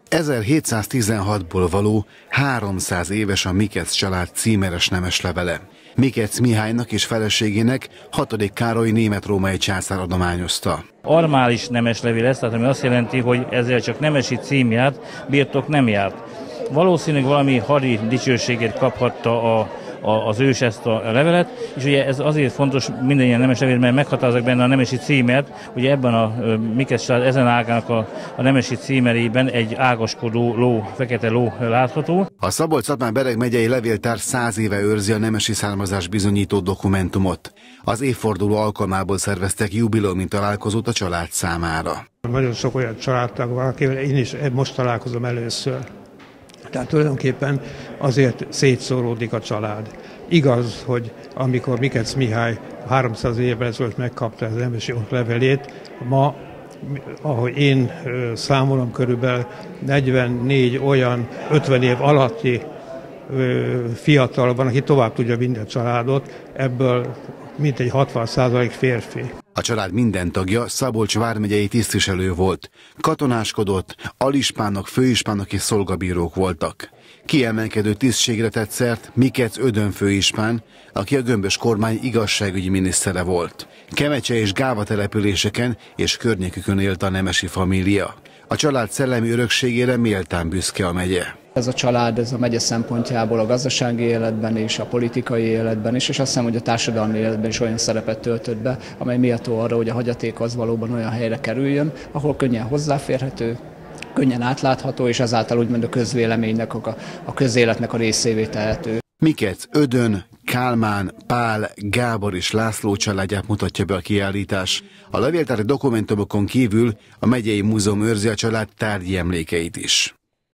1716-ból való 300 éves a Mikec család címeres nemeslevele. Mikec Mihálynak és feleségének 6. Károly német-római császár adományozta. Armális nemeslevél ez, tehát ami azt jelenti, hogy ezzel csak nemesi cím járt, birtok nem járt. Valószínűleg valami hadi dicsőségét kaphatta az ős ezt a levelet, és ugye ez azért fontos minden ilyen nemes levél, mert meghatározzák benne a nemesi címert. Ugye ebben a Mikec család ezen ágának a nemesi címerében egy ágaskodó ló, fekete ló látható. A Szabolcs-Szatmár-Bereg megyei levéltár 100 éve őrzi a nemesi származás bizonyító dokumentumot. Az évforduló alkalmából szerveztek jubileumi találkozót a család számára. Nagyon sok olyan családtag van, akivel én is most találkozom először. Tehát tulajdonképpen azért szétszóródik a család. Igaz, hogy amikor Mikec Mihály 300 évvel ezelőtt megkapta az nemesi levelét, ma, ahogy én számolom, körülbelül 44 olyan 50 év alatti fiatal van, aki tovább tudja vinni a családot, ebből mintegy 60% férfi. A család minden tagja Szabolcs vármegyei tisztviselő volt. Katonáskodott, alispánok, főispánok és szolgabírók voltak. Kiemelkedő tisztségre tett szert Mikec Ödön főispán, aki a Gömbös kormány igazságügyi minisztere volt. Kemecse és Gáva településeken és környékükön élt a nemesi família. A család szellemi örökségére méltán büszke a megye. Ez a család, ez a megye szempontjából a gazdasági életben és a politikai életben is, és azt hiszem, hogy a társadalmi életben is olyan szerepet töltött be, amely méltó arra, hogy a hagyaték az valóban olyan helyre kerüljön, ahol könnyen hozzáférhető, könnyen átlátható, és ezáltal úgymond a közvéleménynek, a közéletnek a részévé tehető. Mikec Ödön, Kálmán, Pál, Gábor és László családját mutatja be a kiállítás. A levéltári dokumentumokon kívül a megyei múzeum őrzi a család tárgyi emlékeit is.